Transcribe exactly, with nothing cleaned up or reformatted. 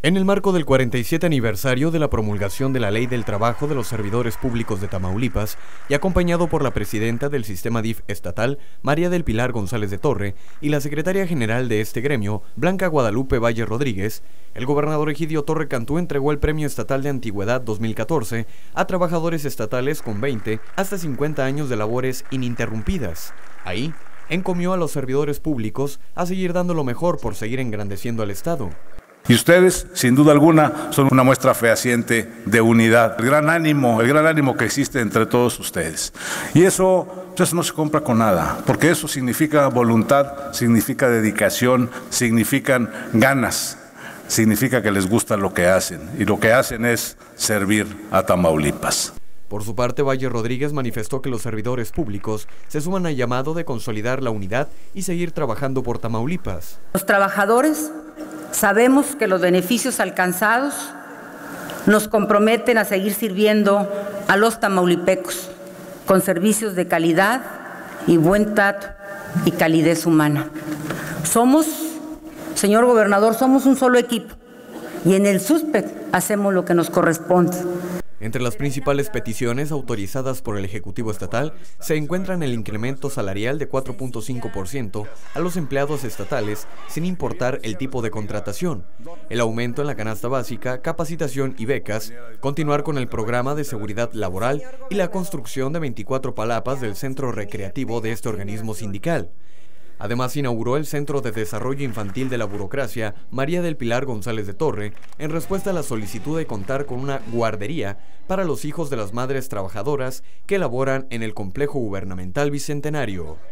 En el marco del cuarenta y siete aniversario de la promulgación de la Ley del Trabajo de los Servidores Públicos de Tamaulipas y acompañado por la presidenta del sistema D I F estatal, María del Pilar González de Torre, y la secretaria general de este gremio, Blanca Guadalupe Valle Rodríguez, el gobernador Egidio Torre Cantú entregó el Premio Estatal de Antigüedad dos mil catorce a trabajadores estatales con veinte hasta cincuenta años de labores ininterrumpidas. Ahí, encomió a los servidores públicos a seguir dando lo mejor por seguir engrandeciendo al Estado. Y ustedes, sin duda alguna, son una muestra fehaciente de unidad, el gran ánimo, el gran ánimo que existe entre todos ustedes. Y eso, eso no se compra con nada, porque eso significa voluntad, significa dedicación, significan ganas, significa que les gusta lo que hacen, y lo que hacen es servir a Tamaulipas. Por su parte, Valle Rodríguez manifestó que los servidores públicos se suman al llamado de consolidar la unidad y seguir trabajando por Tamaulipas. Los trabajadores sabemos que los beneficios alcanzados nos comprometen a seguir sirviendo a los tamaulipecos con servicios de calidad y buen trato y calidez humana. Somos, señor gobernador, somos un solo equipo y en el SUSPEC hacemos lo que nos corresponde. Entre las principales peticiones autorizadas por el Ejecutivo Estatal se encuentran el incremento salarial de cuatro punto cinco por ciento a los empleados estatales sin importar el tipo de contratación, el aumento en la canasta básica, capacitación y becas, continuar con el programa de seguridad laboral y la construcción de veinticuatro palapas del centro recreativo de este organismo sindical. Además, inauguró el Centro de Desarrollo Infantil de la Burocracia María del Pilar González de Torre en respuesta a la solicitud de contar con una guardería para los hijos de las madres trabajadoras que laboran en el complejo gubernamental bicentenario.